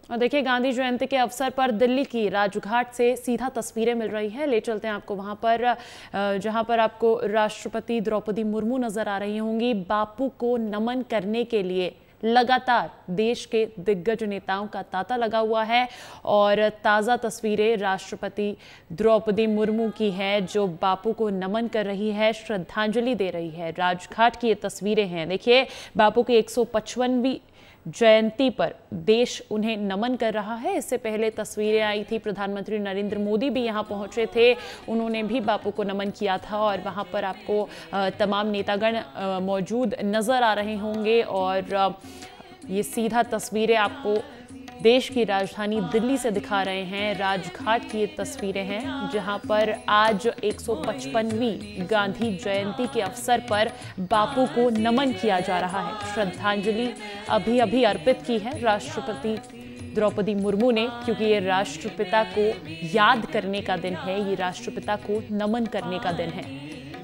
और देखिए, गांधी जयंती के अवसर पर दिल्ली की राजघाट से सीधा तस्वीरें मिल रही हैं। ले चलते हैं आपको वहां पर, जहां पर आपको राष्ट्रपति द्रौपदी मुर्मू नजर आ रही होंगी। बापू को नमन करने के लिए लगातार देश के दिग्गज नेताओं का तांता लगा हुआ है और ताज़ा तस्वीरें राष्ट्रपति द्रौपदी मुर्मू की है, जो बापू को नमन कर रही है, श्रद्धांजलि दे रही है। राजघाट की ये तस्वीरें हैं। देखिए, बापू की 155वीं जयंती पर देश उन्हें नमन कर रहा है। इससे पहले तस्वीरें आई थी, प्रधानमंत्री नरेंद्र मोदी भी यहां पहुंचे थे, उन्होंने भी बापू को नमन किया था और वहां पर आपको तमाम नेतागण मौजूद नजर आ रहे होंगे। और ये सीधा तस्वीरें आपको देश की राजधानी दिल्ली से दिखा रहे हैं। राजघाट की ये तस्वीरें हैं, जहां पर आज 155वीं गांधी जयंती के अवसर पर बापू को नमन किया जा रहा है। श्रद्धांजलि अभी अभी अर्पित की है राष्ट्रपति द्रौपदी मुर्मू ने, क्योंकि ये राष्ट्रपिता को याद करने का दिन है, ये राष्ट्रपिता को नमन करने का दिन है।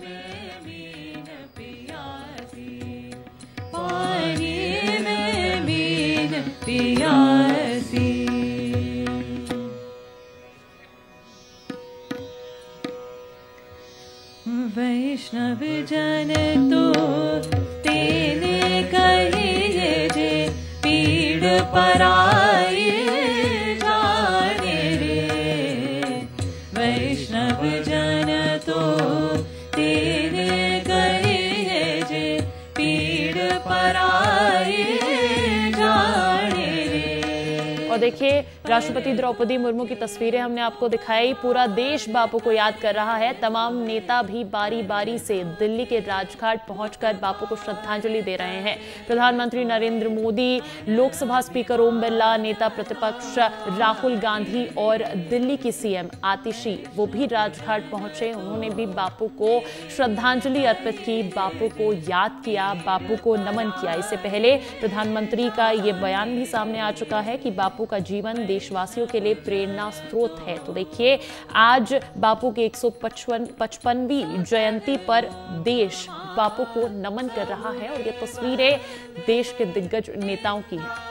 वैष्णव जन तो तेने कहिए जे पीड़ पराई जाने रे। वैष्णव जन तो तेने कहिए जे पीड़ पराई जाने रे। और देखिए, राष्ट्रपति द्रौपदी मुर्मू की तस्वीरें हमने आपको दिखाई। पूरा देश बापू को याद कर रहा है। तमाम नेता भी बारी बारी से दिल्ली के राजघाट पहुंचकर बापू को श्रद्धांजलि दे रहे हैं। प्रधानमंत्री नरेंद्र मोदी, लोकसभा स्पीकर ओम बिरला, नेता प्रतिपक्ष राहुल गांधी और दिल्ली की सीएम आतिशी, वो भी राजघाट पहुंचे। उन्होंने भी बापू को श्रद्धांजलि अर्पित की, बापू को याद किया, बापू को नमन किया। इससे पहले प्रधानमंत्री का ये बयान भी सामने आ चुका है कि बापू का जीवन देशवासियों के लिए प्रेरणा स्रोत है। तो देखिए, आज बापू की 155वीं जयंती पर देश बापू को नमन कर रहा है और ये तस्वीरें देश के दिग्गज नेताओं की हैं।